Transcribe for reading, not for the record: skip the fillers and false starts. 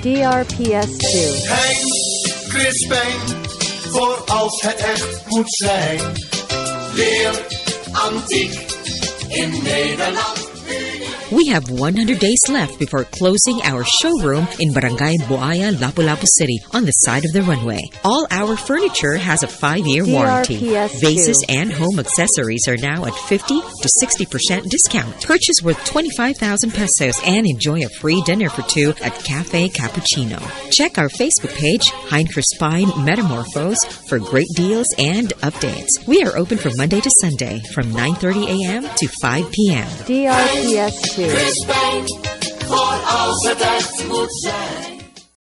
DRPS 2. Hein Chrispijn, voor als het echt moet zijn. Leer antiek in Nederland. We have 100 days left before closing our showroom in Barangay Buaya, Lapu-Lapu City on the side of the runway. All our furniture has a 5-year warranty. DRPS Vases 2. and home accessories are now at 50 to 60% discount. Purchase worth 25,000 pesos and enjoy a free dinner for two at Cafe Cappuccino. Check our Facebook page, Hein Chrispijn Metamorphose, for great deals and updates. We are open from Monday to Sunday from 9:30 a.m. to 5 p.m. DRPS 2. Chrispijn, voor als het echt moet zijn.